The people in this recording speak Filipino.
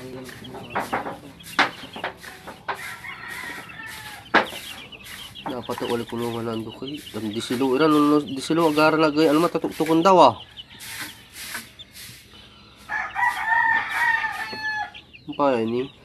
Dapat ito ulit kulungan na ando kayo. Dan disilo, iran, disilo, agara lagay, ano matatuktukon daw ah. Apa ini?